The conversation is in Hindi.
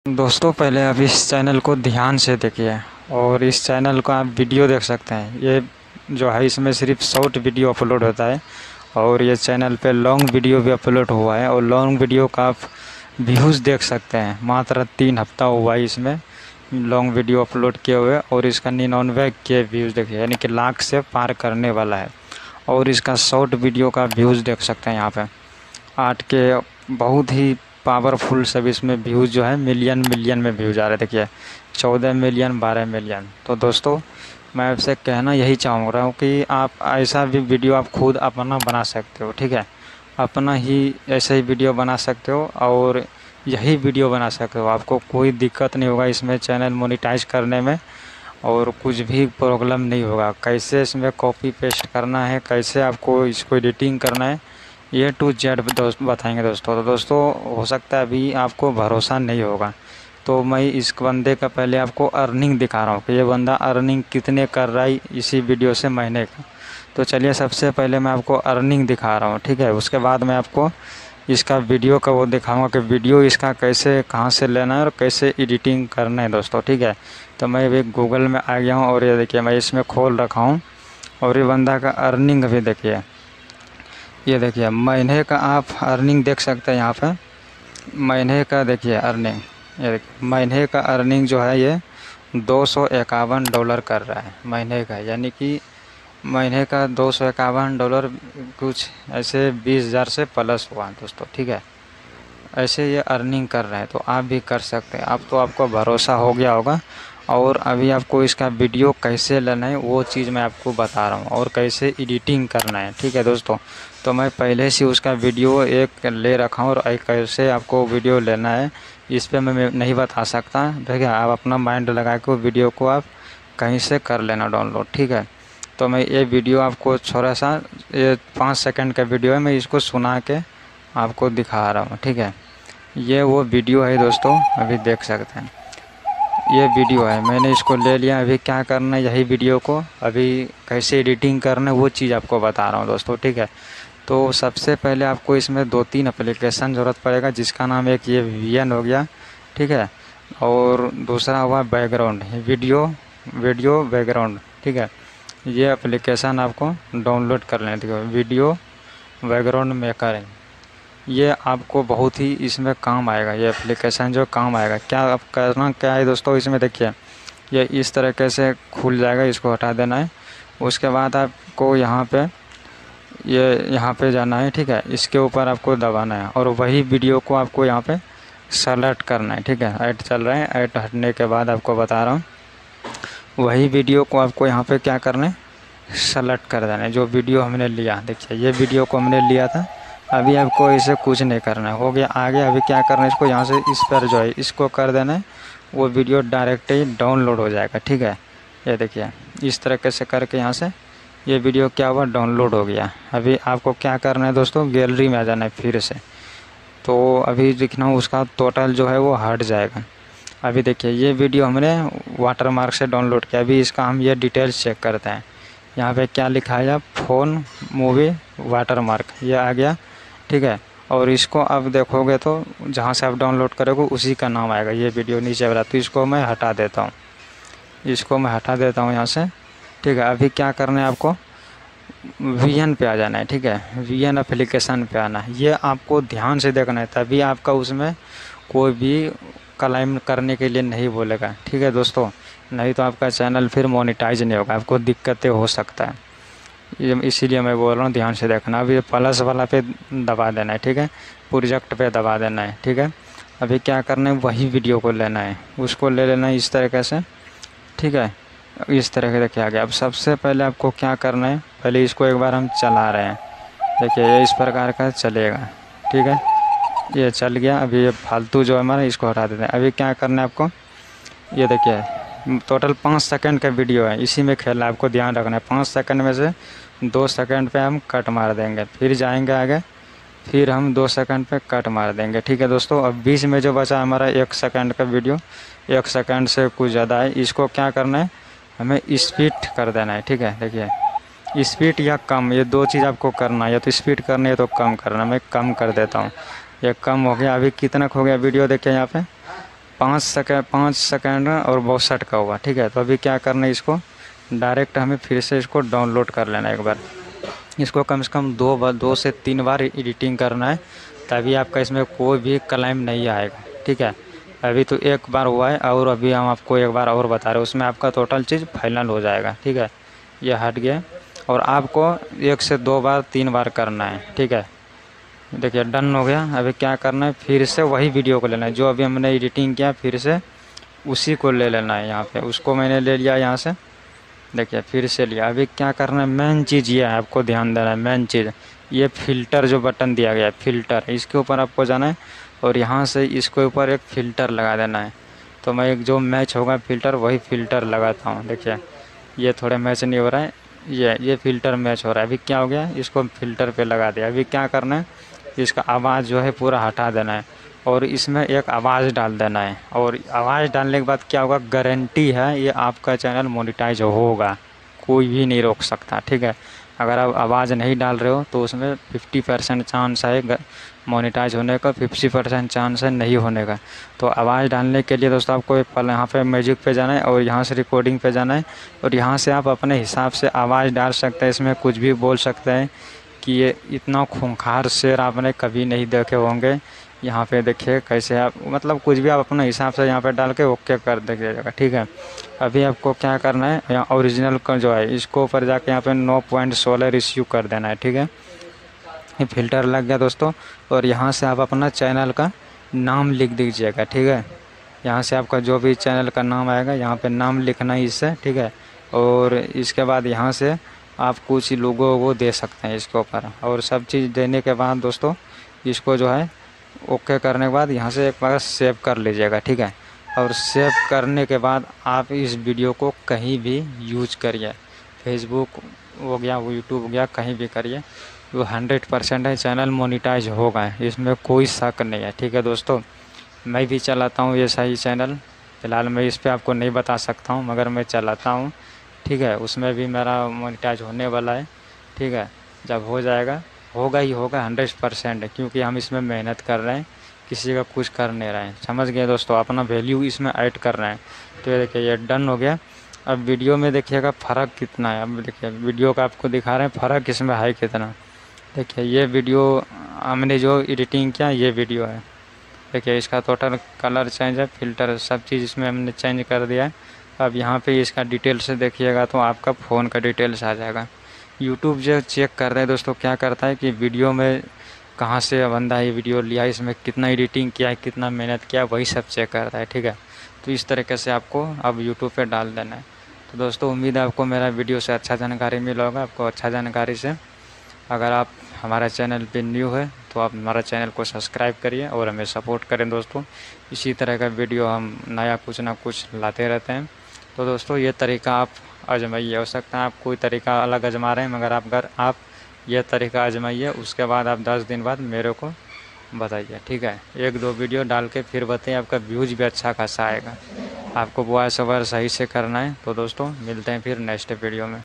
दोस्तों पहले आप इस चैनल को ध्यान से देखिए और इस चैनल को आप वीडियो देख सकते हैं। ये जो है इसमें सिर्फ शॉर्ट वीडियो अपलोड होता है और ये चैनल पे लॉन्ग वीडियो भी अपलोड हुआ है और लॉन्ग वीडियो का आप व्यूज़ देख सकते हैं। मात्र 3 हफ्ता हुआ है इसमें लॉन्ग वीडियो अपलोड किए हुए और इसका 99 के व्यूज़ देखिए, यानी कि लाख से पार करने वाला है। और इसका शॉर्ट वीडियो का व्यूज़ देख सकते हैं यहाँ पे 8 के बहुत ही पावरफुल। सब इसमें व्यूज़ जो है मिलियन में व्यूज़ आ रहे हैं। देखिए 14 मिलियन 12 मिलियन। तो दोस्तों मैं आपसे कहना यही चाहूँगा कि आप ऐसा भी वीडियो आप खुद अपना बना सकते हो, ठीक है। अपना ही ऐसे ही वीडियो बना सकते हो और यही वीडियो बना सकते हो। आपको कोई दिक्कत नहीं होगा इसमें चैनल मोनेटाइज करने में और कुछ भी प्रॉब्लम नहीं होगा। कैसे इसमें कॉपी पेस्ट करना है, कैसे आपको इसको एडिटिंग करना है, ये टू जेड दोस्त बताएंगे दोस्तों। तो दोस्तों हो सकता है अभी आपको भरोसा नहीं होगा, तो मैं इस बंदे का पहले आपको अर्निंग दिखा रहा हूँ कि ये बंदा अर्निंग कितने कर रहा है इसी वीडियो से महीने का। तो चलिए सबसे पहले मैं आपको अर्निंग दिखा रहा हूँ, ठीक है। उसके बाद मैं आपको इसका वीडियो का वो दिखाऊंगा कि वीडियो इसका कैसे कहाँ से लेना है और कैसे एडिटिंग करना है दोस्तों, ठीक है। तो मैं अभी गूगल में आ गया हूँ और ये देखिए मैं इसमें खोल रखा हूँ और ये बंदा का अर्निंग भी देखिए। ये देखिए महीने का आप अर्निंग देख सकते हैं यहाँ पे। महीने का देखिए अर्निंग, ये देखिए महीने का अर्निंग जो है ये $251 कर रहा है महीने का, यानी कि महीने का $251 कुछ ऐसे 20,000 से प्लस हुआ दोस्तों, ठीक है। ऐसे ये अर्निंग कर रहे हैं तो आप भी कर सकते हैं। अब तो आपको भरोसा हो गया होगा और अभी आपको इसका वीडियो कैसे लेना है वो चीज़ मैं आपको बता रहा हूँ और कैसे एडिटिंग करना है, ठीक है दोस्तों। तो मैं पहले से उसका वीडियो एक ले रखा हूँ और कैसे आपको वीडियो लेना है इस पर मैं नहीं बता सकता। देखिए आप अपना माइंड लगा के वीडियो को आप कहीं से कर लेना डाउनलोड, ठीक है। तो मैं ये वीडियो आपको थोड़ा सा, ये 5 सेकंड का वीडियो है, मैं इसको सुना के आपको दिखा रहा हूँ, ठीक है। ये वो वीडियो है दोस्तों, अभी देख सकते हैं ये वीडियो है। मैंने इसको ले लिया। अभी क्या करना है, यही वीडियो को अभी कैसे एडिटिंग करना है वो चीज़ आपको बता रहा हूँ दोस्तों, ठीक है। तो सबसे पहले आपको इसमें 2-3 एप्लीकेशन ज़रूरत पड़ेगा, जिसका नाम एक ये VN हो गया, ठीक है। और दूसरा हुआ बैकग्राउंड, वीडियो बैकग्राउंड, ठीक है। ये एप्लीकेशन आपको डाउनलोड कर लेना, ठीक है। वीडियो बैकग्राउंड मेकर है, ये आपको बहुत ही इसमें काम आएगा। ये एप्लीकेशन जो काम आएगा, क्या आप करना क्या है दोस्तों, इसमें देखिए ये इस तरीके से खुल जाएगा, इसको हटा देना है। उसके बाद आपको यहाँ पे जाना है, ठीक है। इसके ऊपर आपको दबाना है और वही वीडियो को आपको यहाँ पे सेलेक्ट करना है, ठीक है। ऐड चल रहा है, ऐड हटने के बाद आपको बता रहा हूँ वही वीडियो को आपको यहाँ पे क्या करना है, सेलेक्ट कर देना है। जो वीडियो हमने लिया, देखिए ये वीडियो को हमने लिया था। अभी आपको इसे कुछ नहीं करना है, हो गया आगे। अभी क्या करना है, इसको यहाँ से इस पर जो है इसको कर देना है, वो वीडियो डायरेक्ट ही डाउनलोड हो जाएगा, ठीक है। ये देखिए इस तरीके से करके यहाँ से ये वीडियो क्या हुआ, डाउनलोड हो गया। अभी आपको क्या करना है दोस्तों, गैलरी में आ जाना है फिर से। तो अभी दिखना उसका टोटल जो है वो हट जाएगा। अभी देखिए ये वीडियो हमने वाटरमार्क से डाउनलोड किया। अभी इसका हम ये डिटेल्स चेक करते हैं। यहाँ पे क्या लिखा है, फ़ोन मूवी वाटरमार्क, ये आ गया, ठीक है। और इसको अब देखोगे तो जहाँ से आप डाउनलोड करोगे उसी का नाम आएगा, ये वीडियो नीचे वाला। तो इसको मैं हटा देता हूँ, यहाँ से, ठीक है। अभी क्या करना है, आपको VN पे आ जाना है, ठीक है। VN एप्लीकेशन पे आना है। ये आपको ध्यान से देखना है, तभी आपका उसमें कोई भी क्लेम करने के लिए नहीं बोलेगा, ठीक है दोस्तों। नहीं तो आपका चैनल फिर मोनेटाइज नहीं होगा, आपको दिक्कतें हो सकता है। ये इसीलिए मैं बोल रहा हूँ ध्यान से देखना। अभी प्लस वाला पे दबा देना है, ठीक है। प्रोजेक्ट पे दबा देना है, ठीक है। अभी क्या करना है, वही वीडियो को लेना है, उसको ले लेना है इस तरीके से, ठीक है। इस तरह के देखिए आ गया। अब सबसे पहले आपको क्या करना है, पहले इसको एक बार हम चला रहे हैं। देखिए ये इस प्रकार का चलेगा, ठीक है। ये चल गया। अभी ये फालतू जो है हमारा, इसको हटा देते हैं। अभी क्या करना है आपको, ये देखिए टोटल 5 सेकंड का वीडियो है, इसी में खेलना है, आपको ध्यान रखना है। 5 सेकंड में से 2 सेकंड पे हम कट मार देंगे, फिर जाएंगे आगे, फिर हम 2 सेकंड पे कट मार देंगे, ठीक है दोस्तों। अब बीच में जो बचा हमारा 1 सेकंड का वीडियो, 1 सेकंड से कुछ ज़्यादा है, इसको क्या करना है, हमें स्पीड कर देना है, ठीक है। देखिए स्पीड या कम, ये 2 चीज़ आपको करना है, या तो स्पीड करनी है तो कम करना। मैं कम कर देता हूँ, ये कम हो गया। अभी कितना हो गया वीडियो, देखिए यहाँ पे 5 सेकंड और 62 का हुआ, ठीक है। तो अभी क्या करना है, इसको डायरेक्ट हमें फिर से इसको डाउनलोड कर लेना है एक बार। इसको कम से कम 2 से 3 बार एडिटिंग करना है, तभी आपका इसमें कोई भी क्लेम नहीं आएगा, ठीक है। अभी तो एक बार हुआ है और अभी हम आपको एक बार और बता रहे हैं, उसमें आपका टोटल चीज़ फाइनल हो जाएगा, ठीक है। ये हट गया और आपको 1 से 2 बार 3 बार करना है, ठीक है। देखिए डन हो गया। अभी क्या करना है, फिर से वही वीडियो को लेना है जो अभी हमने एडिटिंग किया, फिर से उसी को ले लेना है। यहाँ पे उसको मैंने ले लिया यहाँ से, देखिए फिर से लिया। अभी क्या करना है, मेन चीज़ ये है, आपको ध्यान देना है मेन चीज़, ये फ़िल्टर जो बटन दिया गया है फ़िल्टर, इसके ऊपर आपको जाना है और यहाँ से इसके ऊपर एक फ़िल्टर लगा देना है। तो मैं एक जो मैच होगा फ़िल्टर वही फ़िल्टर लगाता हूँ। देखिए ये थोड़े मैच नहीं हो रहा है, ये फ़िल्टर मैच हो रहा है। अभी क्या हो गया, इसको फ़िल्टर पे लगा दिया। अभी क्या करना है, इसका आवाज़ जो है पूरा हटा देना है और इसमें एक आवाज़ डाल देना है। और आवाज़ डालने के बाद क्या होगा, गारंटी है ये आपका चैनल मोनेटाइज होगा, कोई भी नहीं रोक सकता, ठीक है। अगर आप आवाज़ नहीं डाल रहे हो तो उसमें 50% चांस है मोनेटाइज होने का, 50% चांस है नहीं होने का। तो आवाज़ डालने के लिए दोस्तों आपको यहाँ पे म्यूजिक पे जाना है और यहाँ से रिकॉर्डिंग पे जाना है और यहाँ से आप अपने हिसाब से आवाज़ डाल सकते हैं। इसमें कुछ भी बोल सकते हैं कि ये इतना खूंखार शेर आपने कभी नहीं देखे होंगे। यहाँ पे देखिए कैसे आप मतलब कुछ भी आप अपने हिसाब से यहाँ पे डाल के ओके कर दीजिएगा, ठीक है। अभी आपको क्या करना है, यहाँ ओरिजिनल का जो है इसको ऊपर जाके यहाँ पे 9.16 रिसीव कर देना है, ठीक है। ये फ़िल्टर लग गया दोस्तों और यहाँ से आप अपना चैनल का नाम लिख दीजिएगा, ठीक है। यहाँ से आपका जो भी चैनल का नाम आएगा यहाँ पे नाम लिखना है इससे, ठीक है। और इसके बाद यहाँ से आप कुछ लोगों को दे सकते हैं इसके ऊपर। और सब चीज़ देने के बाद दोस्तों इसको जो है ओके करने के बाद यहाँ से एक बार सेव कर लीजिएगा, ठीक है। और सेव करने के बाद आप इस वीडियो को कहीं भी यूज करिए, फेसबुक हो गया, यूट्यूब हो गया, कहीं भी करिए, वो 100% है चैनल मोनेटाइज होगा, इसमें कोई शक नहीं है, ठीक है दोस्तों। मैं भी चलाता हूँ ये सही चैनल, फ़िलहाल मैं इस पर आपको नहीं बता सकता हूँ मगर मैं चलाता हूँ, ठीक है। उसमें भी मेरा मोनेटाइज होने वाला है, ठीक है। जब हो जाएगा होगा ही होगा 100%, क्योंकि हम इसमें मेहनत कर रहे हैं, किसी का कुछ कर नहीं रहे हैं, समझ गए दोस्तों। अपना वैल्यू इसमें ऐड कर रहे हैं। तो ये देखिए ये डन हो गया। अब वीडियो में देखिएगा फ़र्क कितना है। अब देखिए वीडियो का आपको दिखा रहे हैं फ़र्क इसमें है कितना। देखिए ये वीडियो हमने जो एडिटिंग किया ये वीडियो है, देखिए इसका टोटल कलर चेंज है, फ़िल्टर सब चीज़ इसमें हमने चेंज कर दिया है। अब यहाँ पे इसका डिटेल से देखिएगा तो आपका फ़ोन का डिटेल्स आ जाएगा। यूट्यूब जो चेक कर रहे हैं दोस्तों क्या करता है कि वीडियो में कहाँ से बंदा ये वीडियो लिया, इसमें कितना एडिटिंग किया है, कितना मेहनत किया, वही सब चेक करता है, ठीक है। तो इस तरीके से आपको अब यूट्यूब पे डाल देना है। तो दोस्तों उम्मीद है आपको मेरा वीडियो से अच्छा जानकारी मिला होगा। आपको अच्छा जानकारी से अगर आप हमारे चैनल पे न्यू है तो आप हमारा चैनल को सब्सक्राइब करिए और हमें सपोर्ट करें दोस्तों। इसी तरह का वीडियो हम नया कुछ ना कुछ लाते रहते हैं। तो दोस्तों ये तरीका आप आजमाइए, हो सकता है आप कोई तरीका अलग आजमा रहे हैं मगर अगर आप ये तरीका आजमाइए उसके बाद आप 10 दिन बाद मेरे को बताइए, ठीक है। 1-2 वीडियो डाल के फिर बताइए, आपका व्यूज़ भी अच्छा खासा आएगा। आपको वॉइस ओवर सही से करना है। तो दोस्तों मिलते हैं फिर नेक्स्ट वीडियो में।